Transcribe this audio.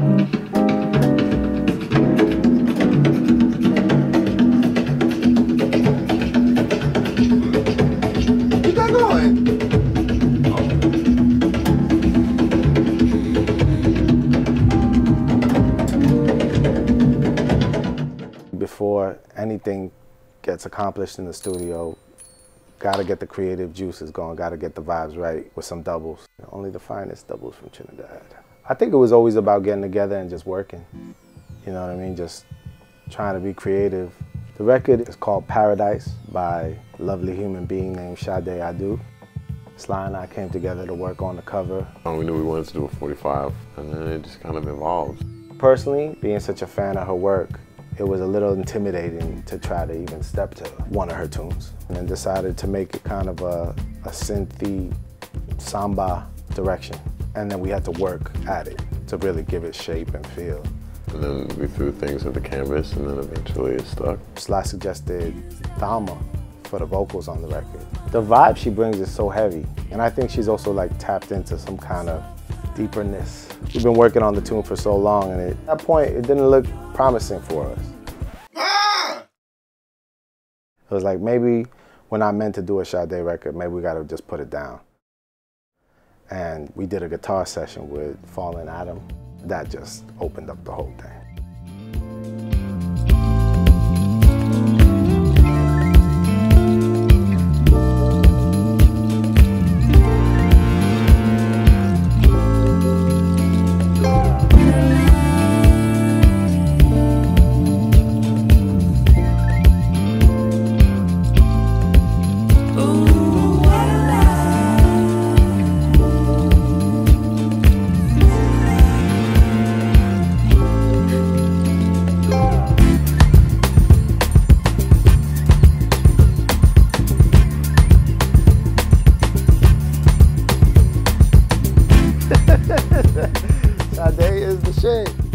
Before anything gets accomplished in the studio, gotta get the creative juices going, gotta get the vibes right with some doubles. Only the finest doubles from Trinidad. I think it was always about getting together and just working. You know what I mean? Just trying to be creative. The record is called Paradise by a lovely human being named Sade. Sly and I came together to work on the cover. We knew we wanted to do a 45, and then it just kind of evolved. Personally, being such a fan of her work, it was a little intimidating to try to even step to one of her tunes, and then decided to make it kind of a synthy samba direction. And then we had to work at it to really give it shape and feel. And then we threw things at the canvas, and then eventually it stuck. Sly suggested Thalma for the vocals on the record. The vibe she brings is so heavy, and I think she's also like tapped into some kind of deeperness. We've been working on the tune for so long, and at that point, it didn't look promising for us. It was like, maybe we're not meant to do a Sade record, maybe we gotta just put it down. And we did a guitar session with Fallen Adam. That just opened up the whole thing. Sade is the shit.